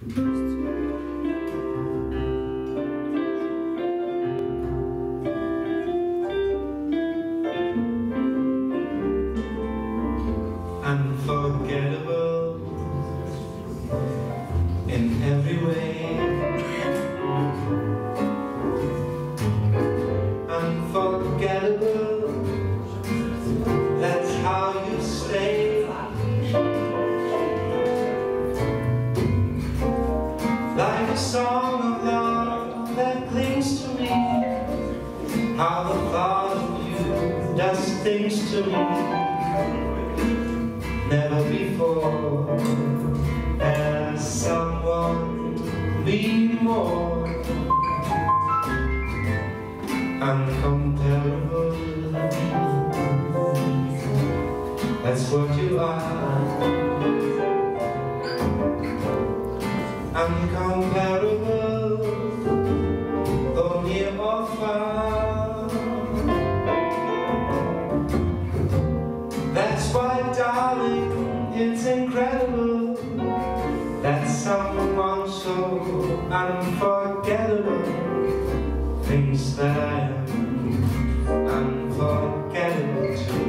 Unforgettable in every way. Unforgettable, that's how you stay. Like a song of love that clings to me, how the thought of you does things to me. Never before has someone been more uncomparable. That's what you are. Uncomparable, though near or far. That's why, darling, it's incredible that someone so unforgettable thinks that I am unforgettable too.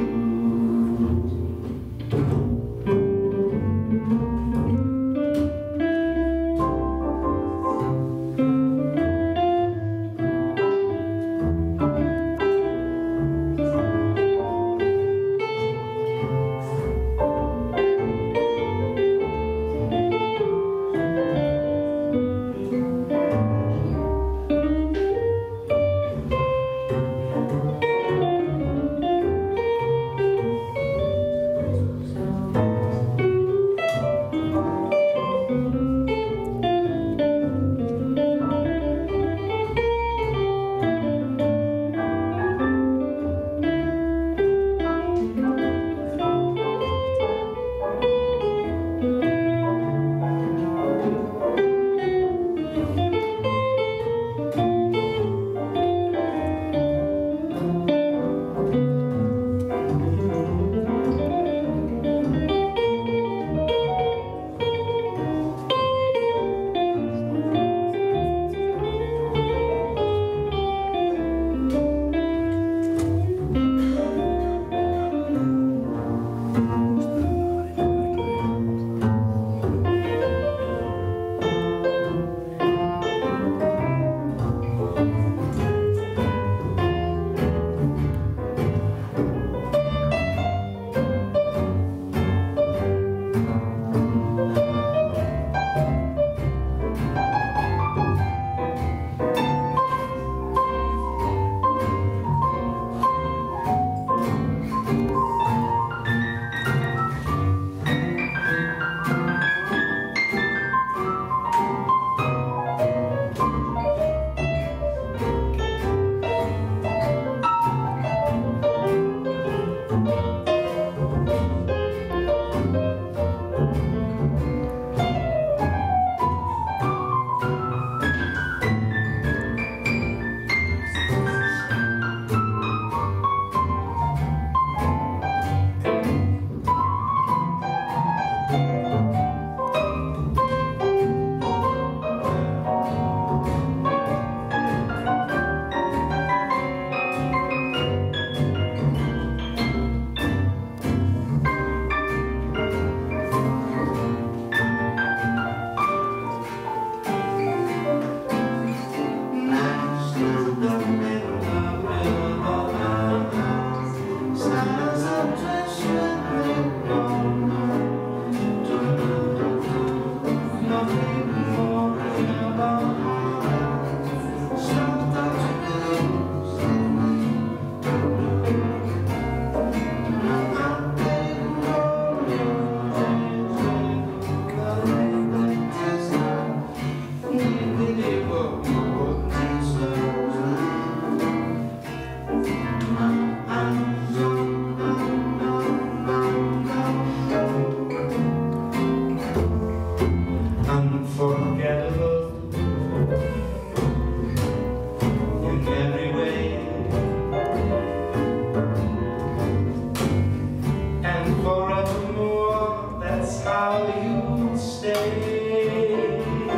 Forevermore, that's how you stay.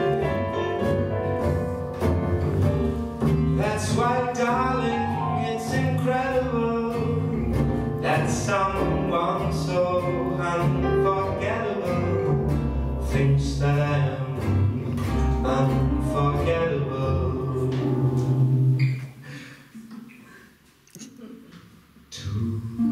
Thank you.